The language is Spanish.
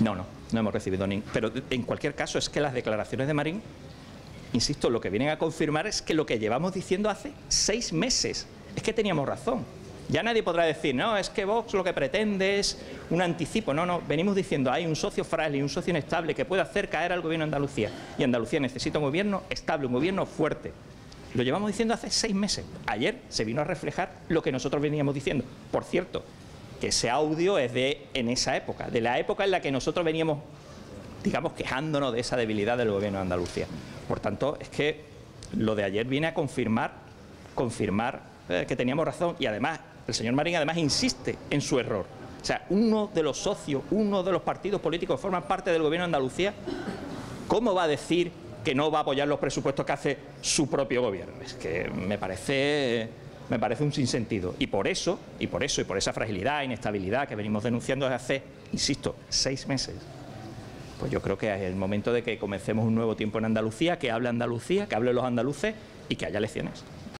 No hemos recibido ni... Pero en cualquier caso es que las declaraciones de Marín, insisto, lo que vienen a confirmar es que lo que llevamos diciendo hace 6 meses, es que teníamos razón. Ya nadie podrá decir, no, es que Vox lo que pretende es un anticipo. No, venimos diciendo, hay un socio frágil y un socio inestable que puede hacer caer al gobierno de Andalucía. Y Andalucía necesita un gobierno estable, un gobierno fuerte. Lo llevamos diciendo hace 6 meses. Ayer se vino a reflejar lo que nosotros veníamos diciendo. Por cierto, que ese audio es en esa época, de la época en la que nosotros veníamos, digamos, quejándonos de esa debilidad del gobierno de Andalucía. Por tanto, es que lo de ayer viene a confirmar que teníamos razón, y además el señor Marín además insiste en su error. O sea, uno de los socios, uno de los partidos políticos que forman parte del gobierno de Andalucía, ¿cómo va a decir que no va a apoyar los presupuestos que hace su propio gobierno? Es que me parece un sinsentido. Y por eso, y por esa fragilidad, inestabilidad que venimos denunciando desde hace, insisto, 6 meses, pues yo creo que es el momento de que comencemos un nuevo tiempo en Andalucía, que hable Andalucía, que hablen los andaluces y que haya elecciones.